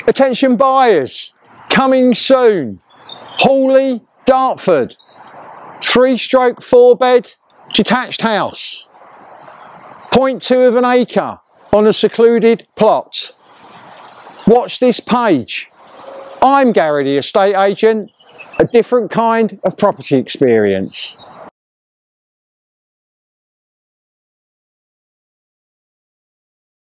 Attention buyers, coming soon. Hawley, Dartford, 3-stroke 4-bed detached house. 0.2 of an acre on a secluded plot. Watch this page. I'm Gary the estate agent, a different kind of property experience.